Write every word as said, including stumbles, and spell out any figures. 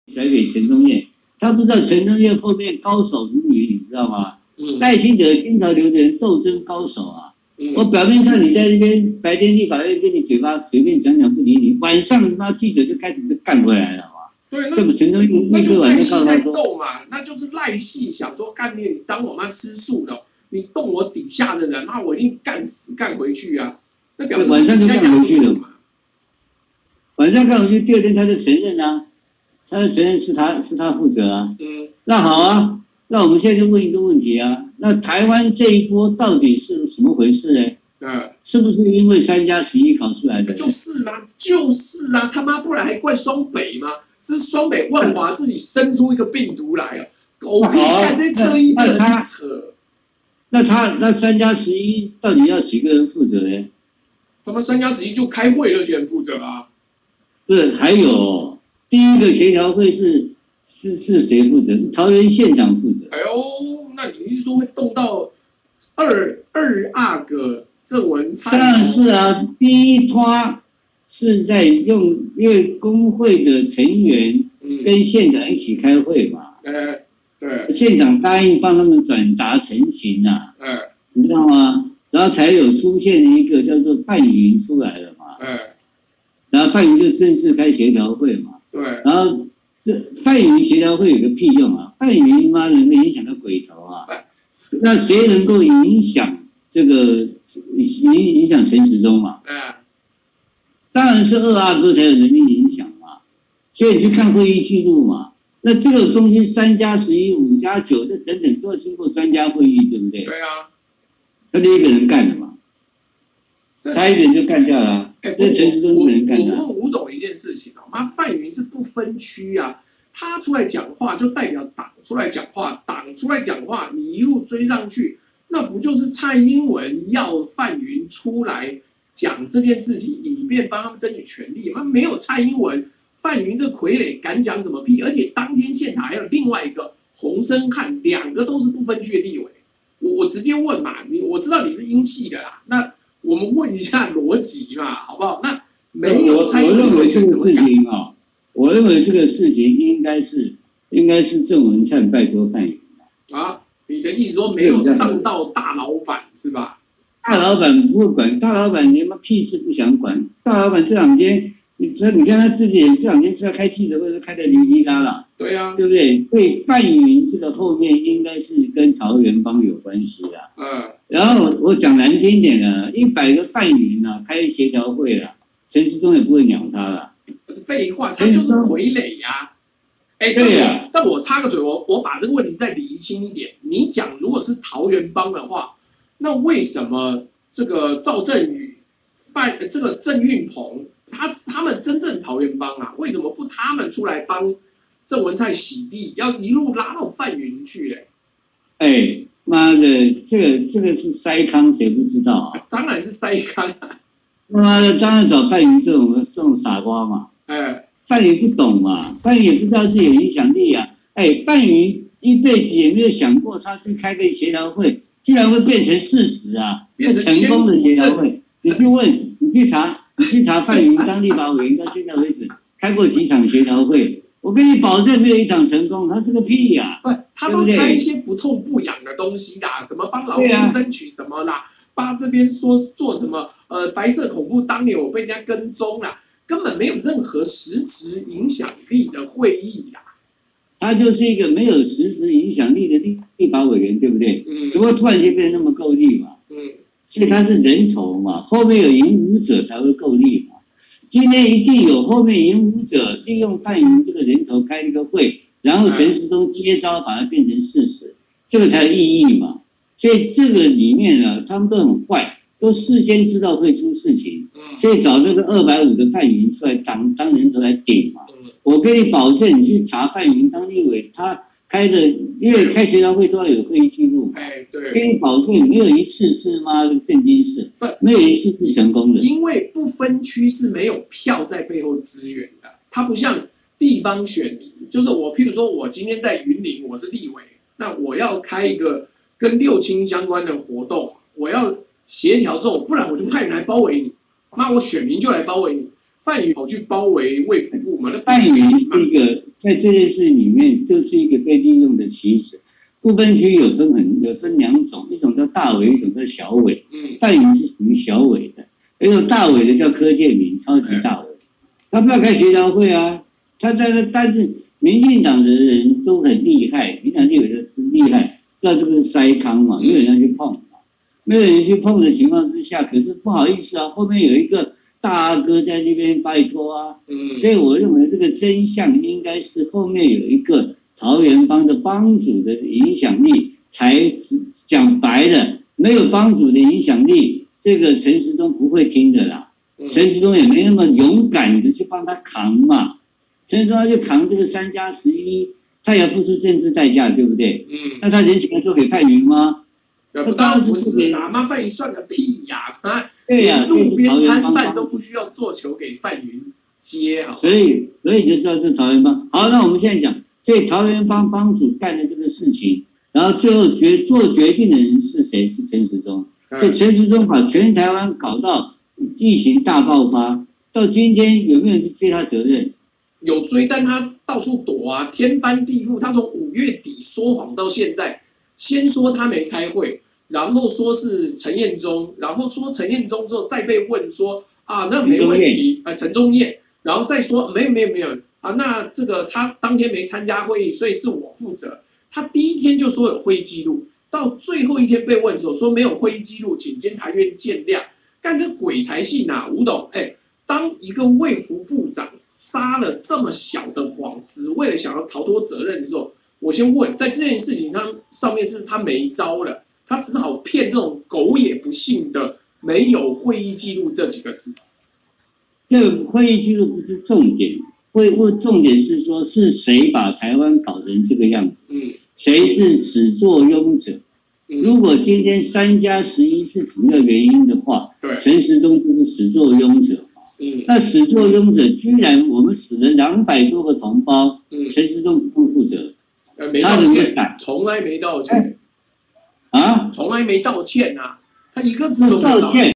甩给陈东彦，他不知道陈东彦后面高手如云，你知道吗？嗯，赖清德新潮流的人斗争高手啊。嗯，我表面上你在那边白天立法院跟你嘴巴随便讲讲不理你，晚上他妈记者就开始就干回来了嘛。 对， 这么陈东彦那就赖系在斗嘛，那就是赖系想说干你，你当我妈吃素的，你动我底下的人，那我一定干死干回去啊。那表示晚上就干回去了嘛。晚上干回去，第二天他就承认啊，他就承认是他是他负责啊。嗯，那好啊，那我们现在就问一个问题啊，那台湾这一波到底是什么回事呢？嗯，是不是因为三加十一考出来的？ 就是嘛，就是啊，他妈不然还怪双北吗？是双北万华自己生出一个病毒来啊！狗屁，看这侧翼真的很扯。 那他那三加十一到底要几个人负责呢？ 他妈三加十一就开会那些人负责啊。 不是，还有第一个协调会是是是谁负责？是桃园县长负责。 哎呦，那你是说会动到二二阿个郑文灿？ 当然是啊，第一拖是在用，因为工会的成员跟县长一起开会嘛。 嗯，对。 县长答应帮他们转达陈情啊。嗯。你知道吗？然后才有出现了一个叫做范云出来了嘛。嗯。然后范云就正式开协调会嘛。对。然后这范云协调会有个屁用啊！范云妈能够影响到鬼头啊！那谁能够影响这个影影响陈时中嘛？嗯。当然是二阿哥才有能力影响嘛，所以你去看会议记录嘛。那这个中间三加十一、五加九，这等等都要经过专家会议，对不对？ 对啊。 他就一个人干的嘛，他一个人就干掉了、啊。哎、欸，陈时中一个人干的、 啊。我问吴董一件事情哦，妈，范云是不分区啊，他出来讲话就代表党出来讲话，党出来讲话，你一路追上去，那不就是蔡英文要范云出来讲这件事情，以便帮他们争取权利？那没有蔡英文，范云这傀儡敢讲什么屁？而且当天现场还有另外一个洪申翰，两个都是不分区的立委。我我直接问嘛，你我知道你是英系的啦，那我们问一下逻辑嘛，好不好？那没有蔡英文我认为这个事情啊，我认为这个事情应该是应该是郑文灿拜托范云啊。你的意思说没有上到大老板是吧？ 大老板不会管，大老板连妈屁事不想管。大老板这两天，你你看他自己这两天是要开记者会，都开得哩哩啦啦。 对啊， 对不对？所以范云这个后面应该是跟桃园帮有关系的。嗯。然后我讲难听点呢，一百个范云啊，开协调会了，陈时中也不会鸟他了。 废话，他就是傀儡呀。哎，对呀、啊。但我插个嘴，我我把这个问题再厘清一点。你讲如果是桃园帮的话，那为什么这个赵振宇、范这个郑运鹏，他他们真正桃园帮啊，为什么不他们出来帮郑文灿洗地，要一路拉到范云去嘞？ 哎，妈的，这个这个是塞康，谁不知道啊？ 当然是塞康啊！ 妈的，当然找范云这种这种傻瓜嘛。哎。范云不懂嘛，范云也不知道自己有影响力啊。哎，范云一辈子也没有想过，他去开个协调会，居然会变成事实啊！变成成功的协调会，你去问，你去查，你去查范云当立法委员到现在为止开过几场协调会，我跟你保证没有一场成功，他是个屁呀、 啊！不，他都开一些不痛不痒的东西啦，什么帮劳工争取什么啦，帮这边说做什么呃白色恐怖，当年我被人家跟踪啦。根本没有任何实质影响力的会议啦， 他就是一个没有实质影响力的立立法委员，对不对？嗯。只不过突然间变得那么够力嘛。嗯。所以他是人头嘛，后面有引武者才会够力嘛。今天一定有后面引武者利用范云这个人头开一个会，然后陈时中接招把它变成事实，这个才有意义嘛。所以这个里面呢，他们都很坏。都事先知道会出事情，所以找这个二百五的范云出来当当人头来顶嘛。我跟你保证，你去查范云当立委，他开的，因为开协调会都要有会议记录。 哎，对。 跟你保证，没有一次是妈的正经事，没有一次是成功的。 因为不分区是没有票在背后支援的，它不像地方选民，就是我，譬如说我今天在云林，我是立委，那我要开一个跟六轻相关的活动，我要协调之后，不然我就派人来包围你，那我选民就来包围你。 范云跑去包围卫福部嘛？那范云是一个在这件事里面就是一个被利用的棋子。不分区有分很有分两种，一种叫大伟，一种叫小伟。嗯，范云是属于小伟的，有种大伟的叫柯建铭，超级大伟。他不要开协调会啊，他在那，但是民进党的人都很厉害，民进党立委的是厉害，知道这个是筛糠嘛，没有人去碰嘛，没有人去碰的情况之下，可是不好意思啊，后面有一个大阿哥在那边拜托啊，嗯，所以我认为这个真相应该是后面有一个桃园帮的帮主的影响力，才讲白了，没有帮主的影响力，这个陈时中不会听的啦。陈时中也没那么勇敢的去帮他扛嘛，陈时中他就扛这个三加十一，他也要付出政治代价，对不对？嗯，那他人情要做给范云吗？ 那当然不是啦，妈范云算个屁呀！啊，对呀、啊，路边摊贩都不需要做球给范云接好。 所以，所以就知道这桃园帮。好，那我们现在讲。所以桃园帮帮主干的这个事情，然后最后决做决定的人是谁？是陈时中。所以陈时中把全台湾搞到疫情大爆发，到今天有没有人去追他责任？ 有追，但他到处躲啊，天翻地覆。他从五月底说谎到现在，先说他没开会，然后说是陈彦中，然后说陈彦中之后再被问说啊，那没问题，啊、呃，陈宗彦，然后再说没有没有没有。啊，那这个他当天没参加会议，所以是我负责。他第一天就说有会议记录，到最后一天被问的时候说没有会议记录，请监察院见谅。干这鬼才信啊，吴董！哎，当一个卫福部长撒了这么小的谎，只为了想要逃脱责任的时候，我先问，在这件事情他上面是他没招了，他只好骗这种狗也不信的没有会议记录这几个字。 这个会议记录不是重点。会问重点是说是谁把台湾搞成这个样子？嗯，谁是始作俑者？嗯、如果今天三加十一是主要原因的话，对，陈时中就是始作俑者嘛。嗯，那始作俑者居然我们死了两百多个同胞，嗯，陈时中不负责， 呃，没道歉，从来没道歉， 啊， 从来没道歉啊，他一个字都没道歉。